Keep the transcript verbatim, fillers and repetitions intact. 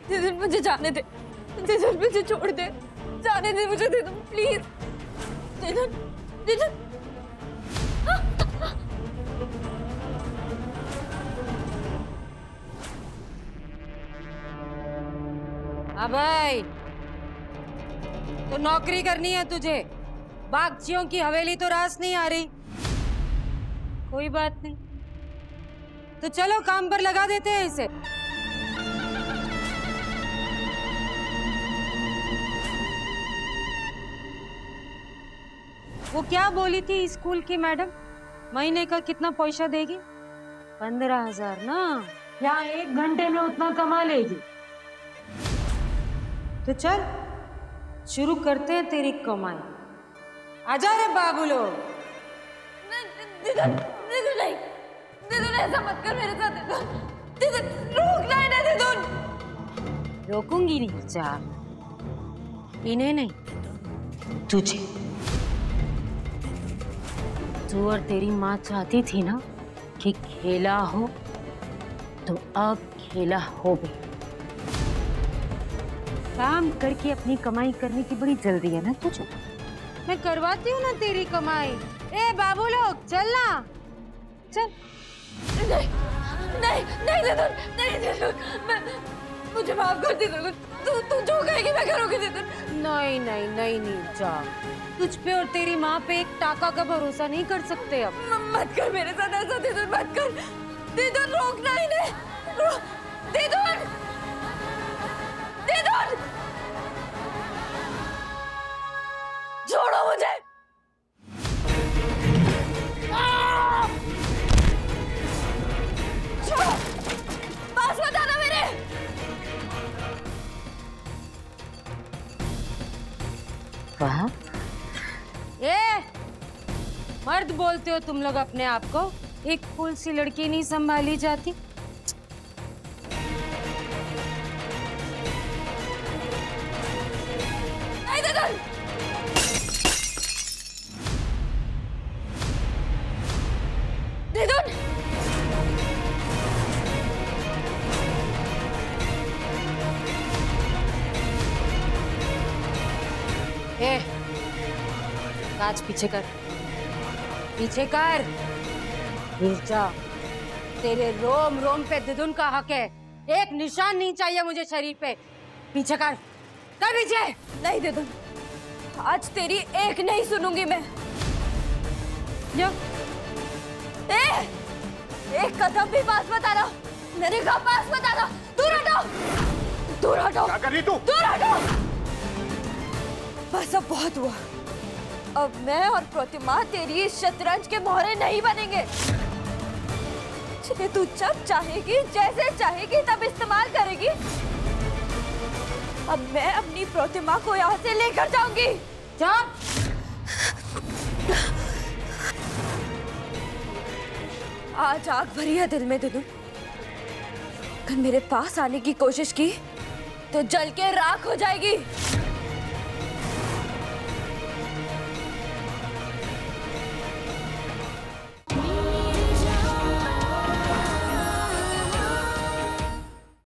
दीदी मुझे जाने दे, दीदी मुझे छोड़ दे, जाने दे मुझे, दीदी प्लीज, दीदी दीदी। अबे तो नौकरी करनी है तुझे, बागचियों की हवेली तो रास नहीं आ रही। कोई बात नहीं, तो चलो काम पर लगा देते हैं इसे। वो क्या बोली थी स्कूल की मैडम, महीने का कितना पैसा देगी? पंद्रह हजार ना, यहाँ एक घंटे में उतना कमा लेगी। तो चल शुरू करते हैं तेरी कमाई। आजा रे बाबू लोग। दीदी दीदी नहीं, दीदी ऐसा मत कर मेरे साथ, दीदी रोक नहीं ना दीदी। रोकूंगी नहीं जा, इन्हें नहीं तुझे। तू और तेरी माँ चाहती थी ना कि खेला हो, तो अब खेला हो भी। काम करके अपनी कमाई करने की बड़ी जल्दी है ना तुझे। मैं करवाती हूँ ना तेरी कमाई। ए बाबू लोग चलना, चल। नहीं नहीं नहीं दीदी, नहीं दीदी, मैं मुझे माफ कर दीदी, तू तू जो कहेगी मैं करूँगी दीदी। नहीं नहीं नहीं नहीं जा, तुझ पे और तेरी माँ पे एक टाका का भरोसा नहीं कर सकते अब। मत कर मेरे साथ ऐसा दीदी, मत कर दीदी, रोकना ही नहीं, दीदी दीदी, छोड़ो मुझे। छोड़ो, पास मत आना मेरे। वाह, ए मर्द बोलते हो तुम लोग अपने आप को, एक फूल सी लड़की नहीं संभाली जाती। नहीं दीदी, दीदी ए काज पीछे कर, पीछे कर। जा, तेरे रोम रोम पे दिदुन का हक है, एक निशान नहीं चाहिए मुझे शरीर पे। पीछे कर, कर पीछे। नहीं दीदी, आज तेरी एक नहीं सुनूंगी मैं। जा। ए, एक कदम भी पास मत आना, मैंने कहा पास मत आना। दूर हटो, दूर हटो। क्या कर रही तू? दूर हटो। बस अब बहुत हुआ, अब मैं और प्रतिमा तेरी इस शतरंज के मोहरे नहीं बनेंगे। जिन्हें तू जब चाहेगी, जैसे चाहेगी तब इस्तेमाल करेगी। अब मैं अपनी प्रतिमा को यहाँ से लेकर जाऊंगी। जा। आज आग भरी है दिल में दिनू, अगर मेरे पास आने की कोशिश की तो जल के राख हो जाएगी।